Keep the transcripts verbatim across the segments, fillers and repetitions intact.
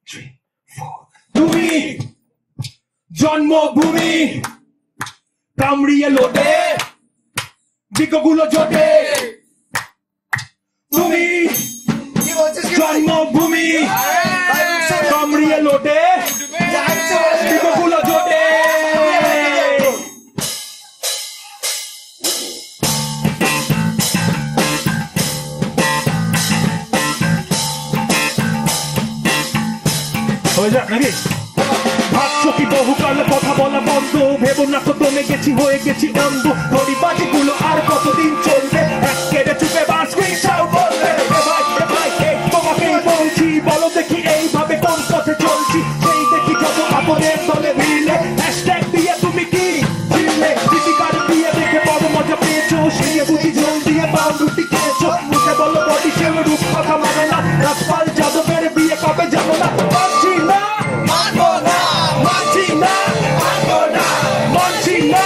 three, four. তুমি জন্মভূমি কামড়িয়ে লোটে দিকগুলো জোটে তুমি জন্মভূমি কামড়িয়ে লোটে দিকগুলো জোটে হয়ে যাক নাকি ভাবছো কি বহুকাল কথা বলা বন্ধ ভেবো না তো দমে গেছি হয়ে গেছি অন্ধ ঘড়ি বাজিগুলো আর কতদিন চলবে এক কেটে চুপে বা স্ক্রিনশট বলবে ভাই ভাই এই তোমাকেই বলছি বলো দেখি এইভাবে কোন পথে চলছি সেই দেখি যত আপনের দলে মিলে হ্যাশট্যাগ দিয়ে তুমি কি চিনলে দীপিকার দিয়ে দেখে বড় মজা পেয়েছো সেই বুঝি জল দিয়ে পাও রুটি খেয়েছো মুখে বলো বডি শেল রূপ কথা মানে না রাজপাল যাদবের বিয়ে কবে যাবো না মানছি না মানবো না মানছি না মানবো না মানছি না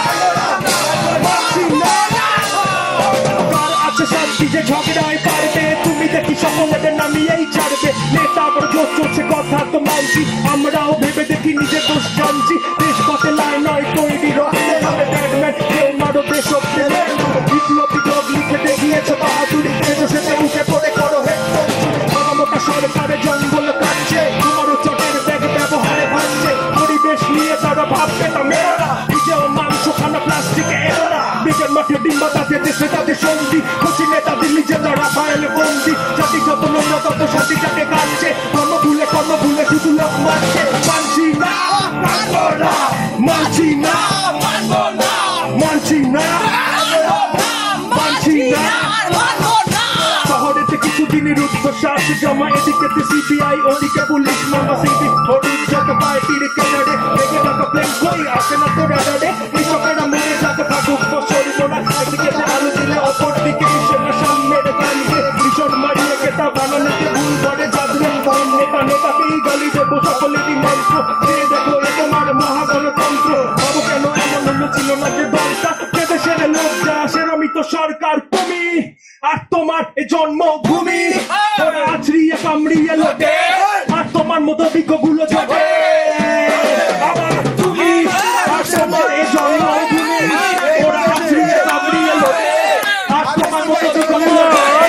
মানছি না কার আছে শান্তি যে ঝগড়ায় পারবে তুমি দেখি সকলেদের নামিয়েই ছাড়বে নেতা বড় জোর চলছে কথা তো মানছি আমরাও ভেবে দেখি নিজের দোষ জানছি দেশ পথে লাই নয় তৈরি রক্তে হবে ব্যাটম্যান কেউ মারো দেশক বিপ্লবী লোক লিখে দেখিয়েছে বাহাদুরি এসে সেতে উঠে পড়ে করো হেডফোন মোটা সরকারের জঙ্গল কাটছে তোমারও চটের ব্যাগ ব্যবহারে ভাঙছে পরিবেশ নিয়ে তারা ভাববে না মেরো না নিজেও মাংস খানা প্লাস্টিকে এলো না নিজের মাঠে ডিম্বা তাদের দেশে তাদের সন্ধি খুশি নেতাদের নিজেরা রাফায়েল বন্দি জাতি যত নোংরা তত শান্তি যাকে কাটছে কর্ম ভুলে কর্ম ভুলে শুধু লোক মারছে মানছি না মানবো না মানছি না মানবো না মানছি না মানছি না শহরেতে কিছুদিনের উচ্ছ্বাস জমা এদিকে সিবিআই ওদিকে পুলিশ মামা সিবি হলুদ যত পার্টির কেনারে লেগে থাকা প্লেন কই আসে না তো রাডারে কৃষকেরা মরে যাতে থাকুক ফসল বোনা এদিকে আলু দিলে অপর দিকে সেনা সামনের গালিকে ভীষণ মারিয়ে কেতা বানানোতে ভুল করে যাদবেন বন নেতা নেতাকেই গালি দেবো সকলেরই মন্ত্র যে দেখো এ তোমার মহাগণতন্ত্র ভাবো কেন এমন হলো ছিল না যে দলটা যে দেশের লোক যা সেরামিত সরকার তুমি আর তোমার এ জন্মভূমি ওরা আছড়িয়ে কামড়িয়ে লোটে আর তোমার মতো দিকগুলো জোটে আবার তুমি আর তোমার এ জন্মভূমি ওরা আছড়িয়ে কামড়িয়ে লোটে আর তোমার মতো দিকগুলো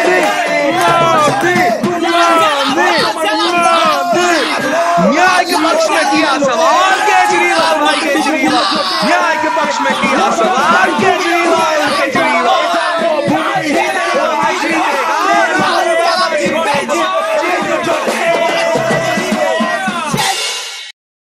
न्याय के पक्ष में किया सवाल केजरीवाल भाई केजरीवाल न्याय के पक्ष में किया सवाल केजरीवाल केजरीवाल